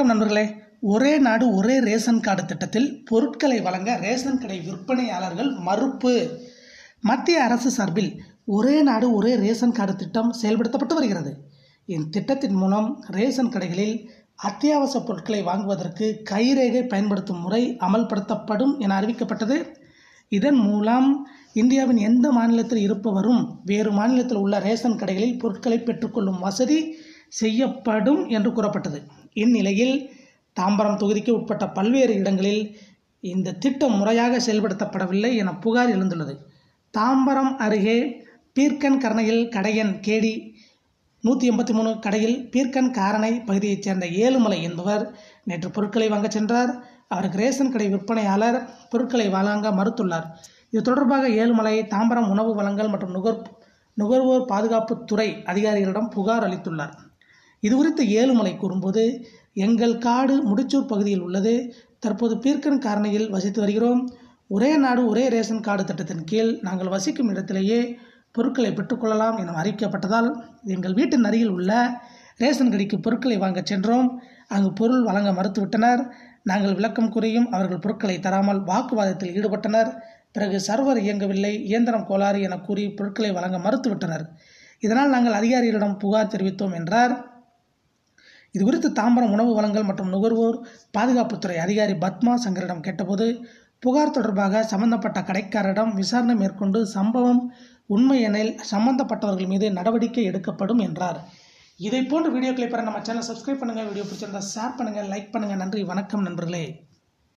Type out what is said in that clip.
வணக்கம் நண்பர்களே. ஒரே நாடு ஒரே ரேஷன் கார்டு திட்டத்தில் பொருட்களை வழங்க ரேஷன் கடை விற்பனையாளர்கள் மறுப்பு. மத்திய அரசு சார்பில் ஒரே நாடு ஒரே ரேஷன் கார்டு திட்டம் செயல்படுத்தப்பட்டு வருகிறது. இத்திட்டத்தின் மூலம் ரேஷன் கடைகளில் அத்தியாவசிய பொருட்களை வாங்குவதற்கு கைரேகை பயன்படுத்தும் முறை அமல்படுத்தப்படும் என அறிவிக்கப்பட்டது. இதன் மூலம் இந்தியாவின் எந்த மாநிலத்தில் இருப்பவரும் வேறு மாநிலத்தில் உள்ள ரேஷன் கடைகளில் பொருட்களை பெற்றுக்கொள்ளும் வசதி செய்யப்படும் என்று கூறப்பட்டது. இந்நிலையில் தாம்பரம் தொகுதிக்கு உட்பட்ட பல்வேறு இடங்களில் இந்த திட்டம் முறையாக செயல்படுத்தப்படவில்லை என புகார் எழுந்துள்ளது. தாம்பரம் அருகே பீர்க்கன் கரணையில் கடையன் கேடி 183 கடையில் பீர்க்கன் காரணை பகுதியைச் சேர்ந்த ஏழுமலை என்பவர் நேற்று பொருட்களை வாங்க சென்றார். அவருக்கு ரேஷன் கடை விற்பனையாளர் பொருட்களை வழங்க மறுத்துள்ளார். இது தொடர்பாக ஏழுமலை தாம்பரம் உணவு வழங்கல் மற்றும் நுகர்வோர் பாதுகாப்புத்துறை அதிகாரிகளிடம் புகார் அளித்துள்ளார். இதுகுறித்து ஏழுமலை கூறும்போது, எங்கள் காடு முடிச்சூர் பகுதியில் உள்ளது. தற்போது பீர்க்கன் காரணியில் வசித்து வருகிறோம். ஒரே நாடு ஒரே ரேஷன் கார்டு திட்டத்தின் கீழ் நாங்கள் வசிக்கும் இடத்திலேயே பொருட்களை பெற்றுக்கொள்ளலாம் என அறிவிக்கப்பட்டதால் எங்கள் வீட்டின் அருகில் உள்ள ரேஷன் கடைக்கு பொருட்களை வாங்க சென்றோம். அங்கு பொருள் வழங்க மறுத்துவிட்டனர். நாங்கள் விளக்கம் கூறியும் அவர்கள் பொருட்களை தராமல் வாக்குவாதத்தில் ஈடுபட்டனர். பிறகு சர்வர் இயங்கவில்லை, இயந்திரம் கோளாறு என கூறி பொருட்களை வழங்க மறுத்துவிட்டனர். இதனால் நாங்கள் அதிகாரிகளிடம் புகார் தெரிவித்தோம் என்றார். இதுகுறித்து தாம்பரம் உணவு வழங்கல் மற்றும் நுகர்வோர் பாதுகாப்புத்துறை அதிகாரி பத்மா சங்கரிடம் கேட்டபோது, புகார் தொடர்பாக சம்பந்தப்பட்ட கடைக்காரரிடம் விசாரணை மேற்கொண்டு சம்பவம் உண்மை எனில் சம்பந்தப்பட்டவர்கள் மீது நடவடிக்கை எடுக்கப்படும் என்றார். இதை போன்ற வீடியோக்களை பெற நம்ம சேனலை சப்ஸ்கிரைப் பண்ணுங்கள். வீடியோ பிடிச்சிருந்தா ஷேர் பண்ணுங்கள், லைக் பண்ணுங்கள். நன்றி, வணக்கம் நண்பர்களே.